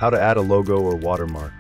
How to add a logo or watermark.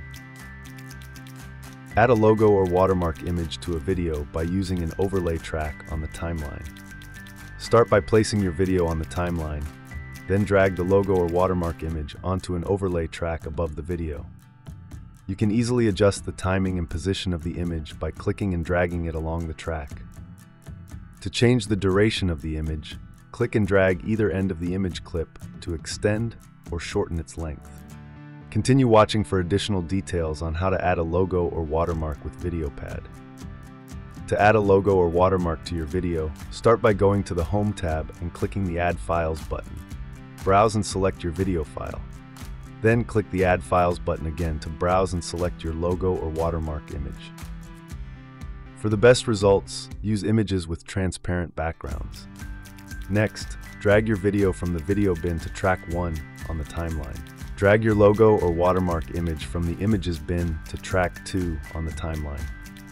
Add a logo or watermark image to a video by using an overlay track on the timeline. Start by placing your video on the timeline, then drag the logo or watermark image onto an overlay track above the video. You can easily adjust the timing and position of the image by clicking and dragging it along the track. To change the duration of the image, click and drag either end of the image clip to extend or shorten its length. Continue watching for additional details on how to add a logo or watermark with VideoPad. To add a logo or watermark to your video, start by going to the Home tab and clicking the Add Files button. Browse and select your video file. Then click the Add Files button again to browse and select your logo or watermark image. For the best results, use images with transparent backgrounds. Next, drag your video from the video bin to track 1 on the timeline. Drag your logo or watermark image from the Images bin to track 2 on the timeline.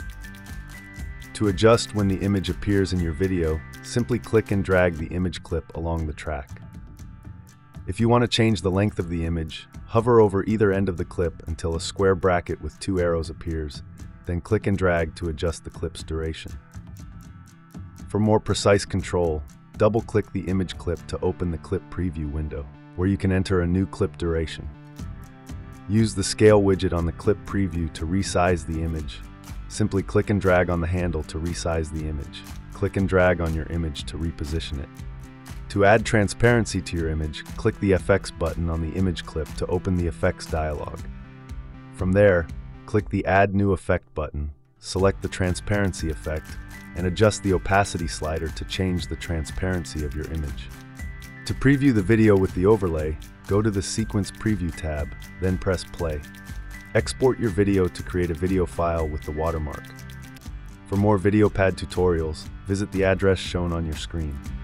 To adjust when the image appears in your video, simply click and drag the image clip along the track. If you want to change the length of the image, hover over either end of the clip until a square bracket with 2 arrows appears, then click and drag to adjust the clip's duration. For more precise control, double-click the image clip to open the clip preview window, where you can enter a new clip duration. Use the scale widget on the clip preview to resize the image. Simply click and drag on the handle to resize the image. Click and drag on your image to reposition it. To add transparency to your image, click the Effects button on the image clip to open the Effects dialog. From there, click the Add New Effect button, select the transparency effect, and adjust the opacity slider to change the transparency of your image. To preview the video with the overlay, go to the Sequence Preview tab, then press play. Export your video to create a video file with the watermark. For more VideoPad tutorials, visit the address shown on your screen.